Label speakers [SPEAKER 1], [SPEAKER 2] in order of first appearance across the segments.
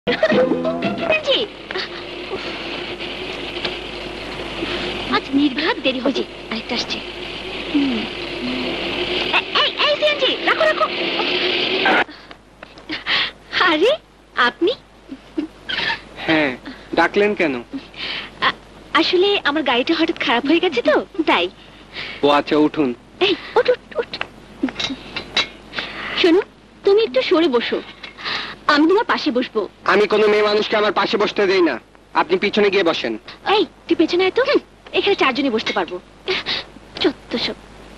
[SPEAKER 1] আজ নির্ঘাত দেরি হয়েছে, আরেকটা আসছে। রাখো রাখো। আরে আপনি?
[SPEAKER 2] হ্যাঁ, ডাকলেন কেন?
[SPEAKER 1] আসলে আমার গাড়িটা হঠাৎ খারাপ হয়ে গেছে তো, তাই।
[SPEAKER 2] ও আচ্ছা, উঠুন।
[SPEAKER 1] এই উঠ উঠ উঠ। শোনো, তুমি একটু সরে বসো, আমি তোমার পাশে বসবো।
[SPEAKER 2] আমি কোনো মেয়ে মানুষকে আমার পাশে বসতে দেই না। আপনি পিছনে গিয়ে বসেন।
[SPEAKER 1] এই তুই পেছনে আয় তো, এখানে চারজনে বসতে পারবো। চত্ব সব।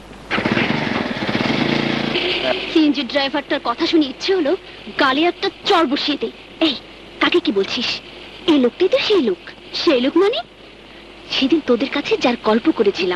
[SPEAKER 1] সিএনজি ড্রাইভারটার কথা শুনে ইচ্ছে হলো গালে একটা চড় বসিয়ে দে। এই কাকে কি বলছিস? এই লোকটাই তো সেই লোক। সেই লোক মানে সেদিন তোদের কাছে যার গল্প করেছিলাম।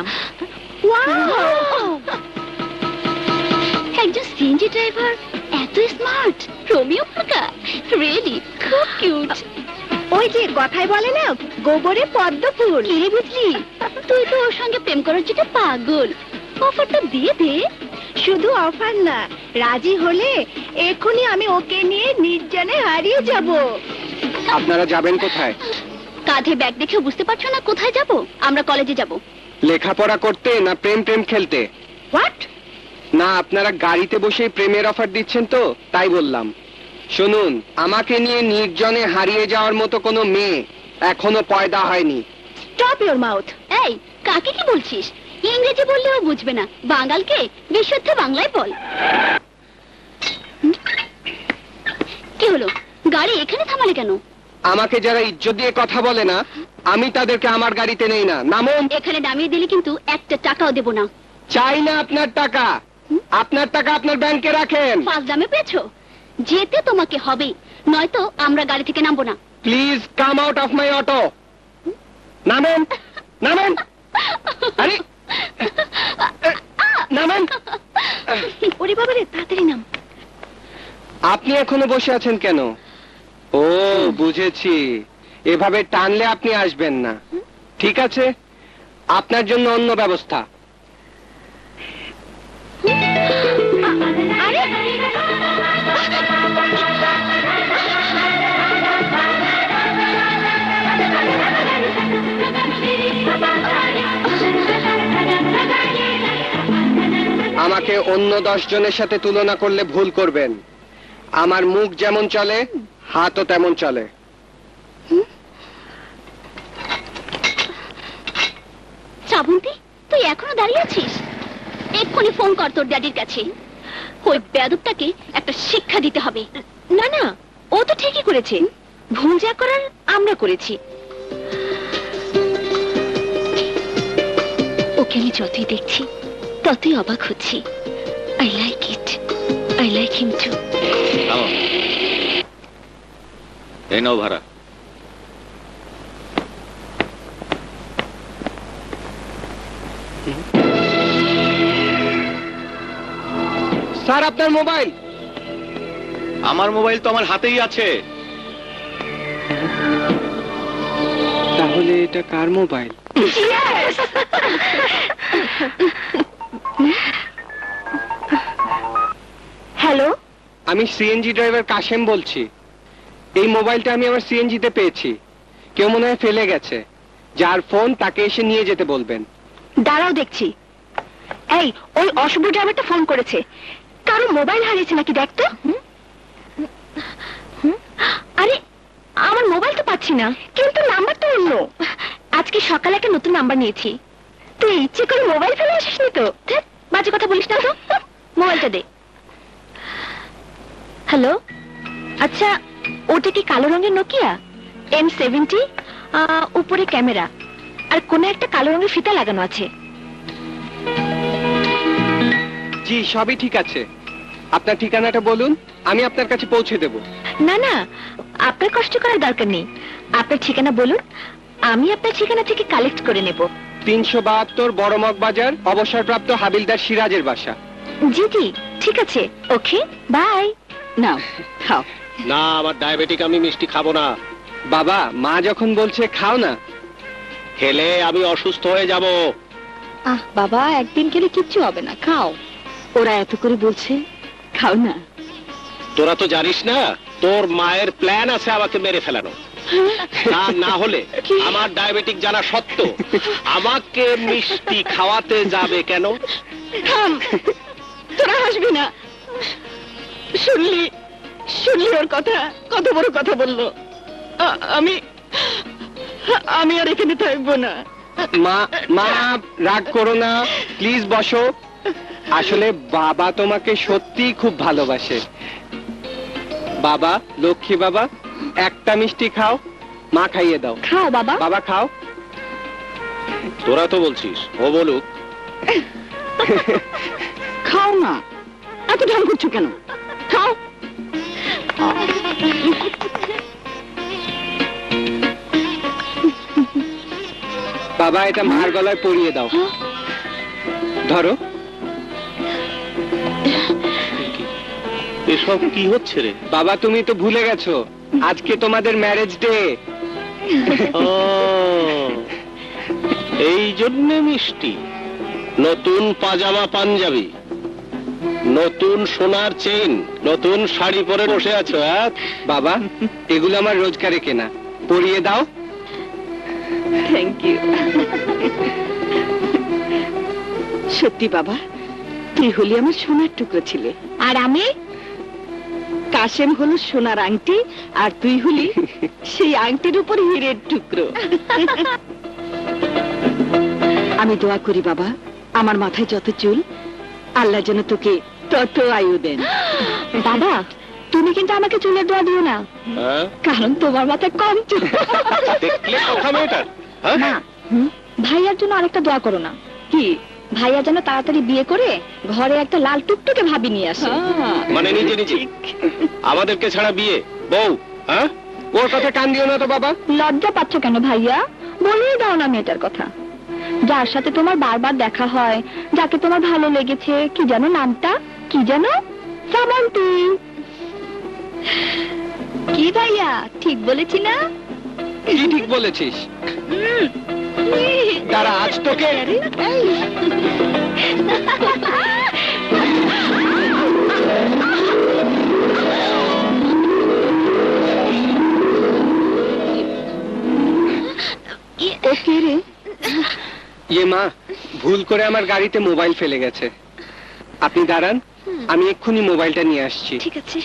[SPEAKER 1] একজন সিএনজি ড্রাইভার এত স্মার্ট, রোমিও ফাঁকা, রিয়েলি খুব কিউট। ওই যে কথায় বলে না, গোবরে পদ্ম ফুল। কে বুঝলি? তুই তো ওর সঙ্গে প্রেম করার জন্য পাগল। অফারটা দিয়ে দে। শুধু অফার না, রাজি হলে এখনই আমি ওকে নিয়ে নির্জনে হারিয়ে যাব।
[SPEAKER 2] আপনারা যাবেন কোথায়?
[SPEAKER 1] কাঁধে ব্যাগ দেখে বুঝতে পারছো না কোথায় যাব? আমরা কলেজে যাব।
[SPEAKER 2] লেখাপড়া করতে না প্রেম প্রেম খেলতে?
[SPEAKER 1] হোয়াট?
[SPEAKER 2] না, আপনারা গাড়িতে বসে প্রেমের অফার দিচ্ছেন তো, তাই বললাম। শুনুন, আমাকে নিয়ে নির্জনে হারিয়ে যাওয়ার মতো কোনো মেয়ে এখনো পয়দা হয়নি।
[SPEAKER 1] Stop your mouth. এই কাকে কি বলছিস? ইংরেজি বললেও বুঝবে না, বাঙালকে বিশুদ্ধ বাংলায় বল। কি হলো, গাড়ি এখানে থামালে কেন?
[SPEAKER 2] আমাকে যারা ইজ্জত দিয়ে কথা বলে না, আমি তাদেরকে আমার গাড়িতে নেই না। নামুন।
[SPEAKER 1] এখানে নামিয়ে দিলে কিন্তু একটা টাকাও দেব না।
[SPEAKER 2] চাই না আপনার টাকা। আপনার টাকা আপনার ব্যাংকে রাখেন।
[SPEAKER 1] ফাঁস দামে পেয়েছো? যেতে তোমাকে হবে, নয়তো আমরা গাড়ি থেকে নামবো না।
[SPEAKER 2] Please come out of my auto. নামেন, নামেন। আরে নামেন।
[SPEAKER 1] ওরে বাবারে, তাড়াতাড়ি নাম।
[SPEAKER 2] আপনি এখনো বসে আছেন কেন? ও বুঝেছি, এভাবে টানলে আপনি আসবেন না। ঠিক আছে, আপনার জন্য অন্য ব্যবস্থা।
[SPEAKER 1] আরে
[SPEAKER 2] আমাকে অন্য 10 জনের সাথে তুলনা করলে ভুল করবেন। আমার মুখ যেমন চলে, হাতও তেমন চলে।
[SPEAKER 1] শ্রাবন্তী, তুই এখনো দাঁড়িয়ে আছিস? এক্ষুনি ফোন কর তোর ড্যাডির কাছে। ওই বেয়াদবটাকে একটা শিক্ষা দিতে হবে। না না, ও তো ঠিকই করেছে। ভুল যা করার আমরা করেছি। ওকে আমি যতই দেখছি ততই অবাক হচ্ছি। I like it, I like him too.
[SPEAKER 3] এই নাও ভাড়া।
[SPEAKER 2] স্যার, আপনার মোবাইল।
[SPEAKER 3] আমার মোবাইল তো আমার হাতেই আছে।
[SPEAKER 2] তাহলে এটা কার মোবাইল?
[SPEAKER 1] হ্যালো,
[SPEAKER 2] আমি সিএনজি ড্রাইভার কাশেম বলছি। এই মোবাইলটা আমি আমার সিএনজিতে পেয়েছি। কেউ মনে হয় ফেলে গেছে। যার ফোন তাকে এসে নিয়ে যেতে বলবেন।
[SPEAKER 1] দাঁড়াও দেখছি। এই ওই অশুভ ড্রাইভারটা ফোন করেছে। কারো মোবাইল হারিয়েছে নাকি দেখ তো। আরে আমার মোবাইল তো পাচ্ছি না, কিন্তু নাম্বার তো অন্য। আজকে সকালে একটা নতুন নাম্বার নিয়েছি। তুই ইচ্ছে করে মোবাইল ফেলে আসিসনি তো? ধ্যাৎ, বাজে কথা বলিস না তো। মোবাইলটা দে। হ্যালো, আচ্ছা ওটা কি কালো রঙের নোকিয়া? M70, উপরে ক্যামেরা আর কোন একটা কালো রঙের ফিতা লাগানো আছে।
[SPEAKER 2] জি, সবই ঠিক আছে। আপনার ঠিকানাটা বলুন, আমি আপনার কাছে পৌঁছে দেব।
[SPEAKER 1] না না, আপনার কষ্ট করার দরকার নেই। আপনার ঠিকানা বলুন, আমি আপনার ঠিকানা থেকে কালেক্ট করে নেব।
[SPEAKER 2] 372 বড়মগ বাজার, অবসরপ্রাপ্ত হাবিলদার সিরাজের বাসা।
[SPEAKER 1] জি জি, ঠিক আছে। ওকে, বাই। নাও খাও।
[SPEAKER 3] না, আমার ডায়াবেটিক, আমি মিষ্টি খাবো না।
[SPEAKER 2] বাবা, মা যখন বলছে খাও না।
[SPEAKER 3] খেলে আমি অসুস্থ হয়ে যাব।
[SPEAKER 1] বাবা, একদিন খেলে কিচ্ছু হবে না, খাও। ওরা এত করে বলছে, খাও না।
[SPEAKER 3] তোরা তো জানিস না তোর মায়ের প্ল্যান আছে আমাকে মেরে ফেলানো। তা না হলে আমার ডায়াবেটিক জানা সত্য আমাকে মিষ্টি খাওয়াতে যাবে কেন?
[SPEAKER 4] থাম, তোরা হাসবি না। শুনলি শুনলি ওর কথা, কত বড় কথা বললো। আমি আমি আর এখানে থাকবো না।
[SPEAKER 2] মা মা রাগ করো না, প্লিজ বসো। আসলে বাবা তোমাকে সত্যিই খুব ভালোবাসে। বাবা, লক্ষ্মী বাবা, একটা মিষ্টি খাও, মা খাইয়ে দাও।
[SPEAKER 1] খাও বাবা।
[SPEAKER 2] বাবা খাও।
[SPEAKER 3] তোরা তো বলছিস ও বলুক।
[SPEAKER 4] খাও না, এত ঢং করছো কেন? খাও।
[SPEAKER 2] বাবা, এটা মার গলায় পরিয়ে দাও। ধরো।
[SPEAKER 3] এসব কি হচ্ছে রে?
[SPEAKER 2] বাবা, তুমি তো ভুলে গেছো আজকে তোমাদের ম্যারেজ ডে।
[SPEAKER 3] এই জন্য মিষ্টি, নতুন পাজামা পাঞ্জাবি, নতুন সোনার চেইন, নতুন শাড়ি পরে বসে আছো।
[SPEAKER 2] বাবা, এগুলো আমার রোজগারে কেনা, পরিয়ে দাও।
[SPEAKER 4] Thank you. সত্যি বাবা, তুই হলি আমার সোনার টুকরো ছিলে।
[SPEAKER 1] আর আমি?
[SPEAKER 4] কাশেম হলো সোনার আংটি, আর তুই হলি সেই আংটির উপর হীরের টুকরো। আমি দোয়া করি বাবা, আমার মাথায় যত চুল, আল্লাহ যেন তোকে তত আয়ু দেন।
[SPEAKER 1] দাদা, তুমি কিন্তু আমাকে চুলের দোয়া দিও না, কারণ তোমার মাথায় কম চুল।
[SPEAKER 3] দেখলে কথা মেয়েটার।
[SPEAKER 1] না, ভাইয়ার জন্য আরেকটা দোয়া করো না।
[SPEAKER 4] কি?
[SPEAKER 1] ভাইয়া যেন তাড়াতাড়ি বিয়ে করে ঘরে একটা লাল টুকটুকে ভাবি নিয়ে আসে।
[SPEAKER 3] মানে নিজে নিজে আমাদেরকে ছাড়া বিয়ে বউ? হ্যাঁ,
[SPEAKER 2] ওর কথা কান দিও না তো বাবা।
[SPEAKER 1] লজ্জা পাচ্ছ কেন ভাইয়া? বলেই দাও না মেয়েটার কথা। যার সাথে তোমার বারবার দেখা হয়, যাকে তোমার ভালো লেগেছে, কি যেন নামটা? কি যেন? শ্রাবন্তী। কি ভাইয়া, ঠিক বলেছি না?
[SPEAKER 2] কি ঠিক বলেছিস? দাঁড়া, আজ তোকে।
[SPEAKER 1] ও কে রে?
[SPEAKER 2] ইয়ে মা, ভুল করে আমার গাড়িতে মোবাইল ফেলে গেছে। আপনি দাঁড়ান, আমি এক্ষুনি মোবাইলটা নিয়ে আসছি।
[SPEAKER 1] ঠিক আছে।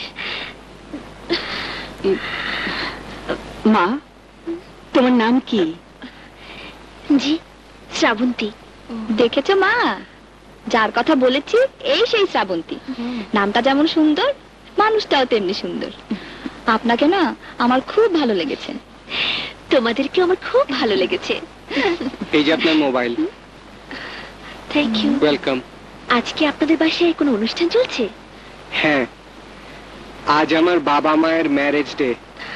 [SPEAKER 4] মা, তোমার নাম কি?
[SPEAKER 1] জি, শ্রাবন্তী। দেখেছো মা, যার কথা বলেছি এই সেই শ্রাবন্তী। নামটা যেমন সুন্দর, মানুষটাও তেমনি সুন্দর। আপনাকে না আমার খুব ভালো লেগেছে। তোমাদেরকে আমার খুব ভালো লেগেছে।
[SPEAKER 2] এই যে আপনার মোবাইল।
[SPEAKER 1] Thank you.
[SPEAKER 2] ওয়েলকাম।
[SPEAKER 1] আজকে আপনাদের বাসায় কোনো অনুষ্ঠান চলছে?
[SPEAKER 2] হ্যাঁ, আজ আমার বাবা মায়ের ম্যারেজ ডে।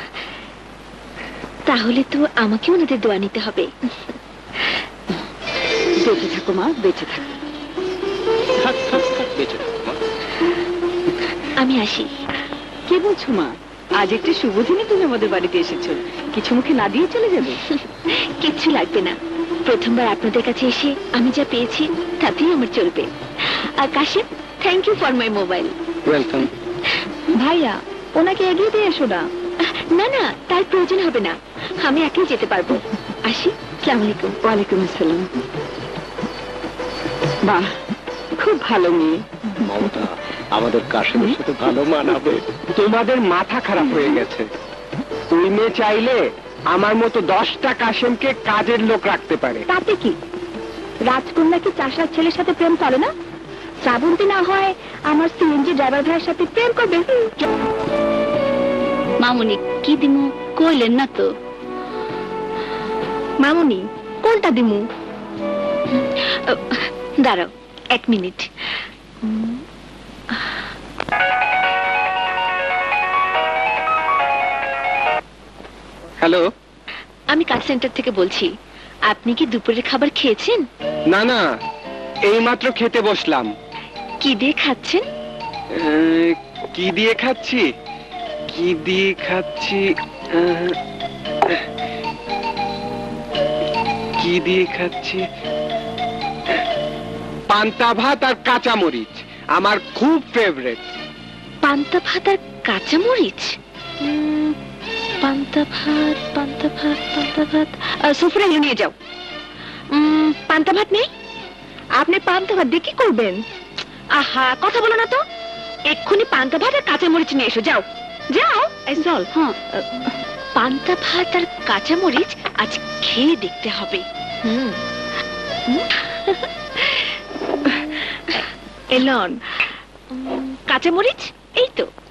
[SPEAKER 1] তাহলে তো আমাকে ওনাদের দোয়া নিতে হবে।
[SPEAKER 4] বেঁচে থাকো মা, বেঁচে থাকো।
[SPEAKER 3] বেঁচে থাকো, মা।
[SPEAKER 1] আমি আসি।
[SPEAKER 4] কি বলছো মা? আজ একটি শুভ দিনে তুমি আমাদের বাড়িতে এসেছো, কিছু মুখে না দিয়ে চলে যাবে?
[SPEAKER 1] কিচ্ছু লাগবে না। প্রথমবার আপনাদের কাছে এসে আমি যা পেয়েছি তাতেই আমার চলবে। আর Kashim, thank you for my mobile.
[SPEAKER 2] Welcome.
[SPEAKER 1] ভাইয়া, ওনাকে এগিয়ে দিয়ে এসো না। না না, তার প্রয়োজন হবে না, আমি একাই যেতে পারবো। আসি। আসসালামু আলাইকুম।
[SPEAKER 4] ওয়ালাইকুম আসসালাম। বাহ, খুব ভালো মেয়ে।
[SPEAKER 3] মমতা, আমাদের কাশেমের সাথে ভালো মানাবে।
[SPEAKER 2] তোমাদের মাথা খারাপ হয়ে গেছে। ওই মেয়ে চাইলে আমার মতো 10টা কাশেমকে কাজের লোক রাখতে পারে।
[SPEAKER 1] তাতে কি? রাজকন্যা কি চাষার ছেলের সাথে প্রেম করে না? শ্রাবন্তী না হয় আমার সিএনজি ড্রাইভার ভাইয়ের সাথে প্রেম করবে। মামুনি, কি দিমু কইলেন না তো? মামুনি, কোনটা দিমু? দাঁড়াও 1 মিনিট।
[SPEAKER 2] হ্যালো।
[SPEAKER 1] আমি কাজ সেন্টার থেকে বলছি। আপনি কি দুপুরের খাবার খেয়েছেন?
[SPEAKER 2] না না, এইমাত্র খেতে বসলাম।
[SPEAKER 1] কি দিয়ে খাচ্ছেন?
[SPEAKER 2] কি দিয়ে খাচ্ছি? কি দিয়ে খাচ্ছি? কি দিয়ে খাচ্ছি? পান্তা ভাত আর কাঁচা মরিচ আমার খুব ফেভারিট।
[SPEAKER 1] পান্তা ভাত আর কাঁচা মরিচ? পান্তা ভাত পান্তা ভাত পান্তা ভাত সুফরে নিয়ে যাও। পান্তা ভাত নেই? আপনি পান্তা ভাত দিয়ে কি করবেন? আহা, কথা বলো না তো। এক্ষুনি পান্তা ভাত আর কাঁচামরিচ নিয়ে এসো, যাও যাও। এই চল। হ্যাঁ, পান্তা ভাত আর কাঁচামরিচ আজ খেয়ে দেখতে হবে। এলন, কাঁচামরিচ এই তো।